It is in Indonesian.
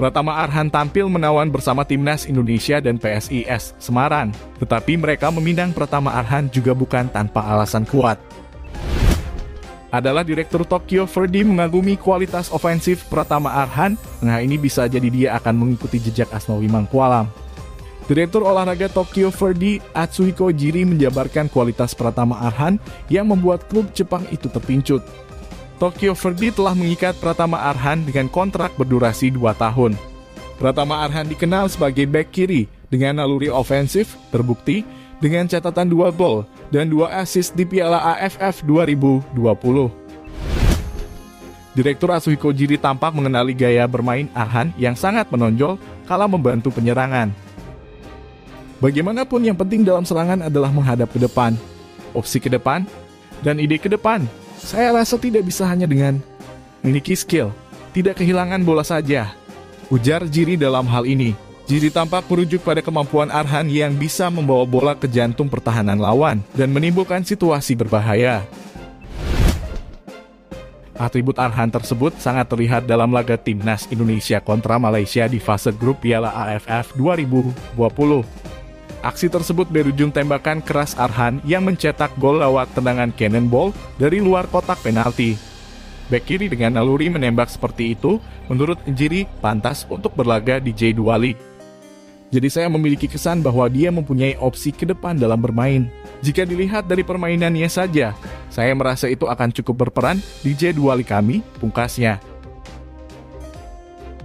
Pratama Arhan tampil menawan bersama Timnas Indonesia dan PSIS Semarang, tetapi mereka meminang Pratama Arhan juga bukan tanpa alasan kuat. Adalah Direktur Tokyo Verdy mengagumi kualitas ofensif Pratama Arhan, nah ini bisa jadi dia akan mengikuti jejak Asnawi Mangkualam. Direktur Olahraga Tokyo Verdy, Atsuhiko Jiri menjabarkan kualitas Pratama Arhan yang membuat klub Jepang itu terpincut. Tokyo Verdy telah mengikat Pratama Arhan dengan kontrak berdurasi 2 tahun. Pratama Arhan dikenal sebagai bek kiri dengan naluri ofensif, terbukti dengan catatan 2 gol dan 2 assist di Piala AFF 2020. Direktur Atsuhiko Jiri tampak mengenali gaya bermain Arhan yang sangat menonjol kala membantu penyerangan. Bagaimanapun yang penting dalam serangan adalah menghadap ke depan, opsi ke depan, dan ide ke depan. Saya rasa tidak bisa hanya dengan memiliki skill, tidak kehilangan bola saja, ujar Jiri dalam hal ini. Jiri tampak merujuk pada kemampuan Arhan yang bisa membawa bola ke jantung pertahanan lawan dan menimbulkan situasi berbahaya. Atribut Arhan tersebut sangat terlihat dalam laga Timnas Indonesia kontra Malaysia di fase grup Piala AFF 2020. Aksi tersebut berujung tembakan keras Arhan yang mencetak gol lewat tendangan cannonball dari luar kotak penalti. Bek kiri dengan naluri menembak seperti itu, menurut Jiri, pantas untuk berlaga di J2 League. Jadi saya memiliki kesan bahwa dia mempunyai opsi ke depan dalam bermain. Jika dilihat dari permainannya saja, saya merasa itu akan cukup berperan di J2 League kami, pungkasnya.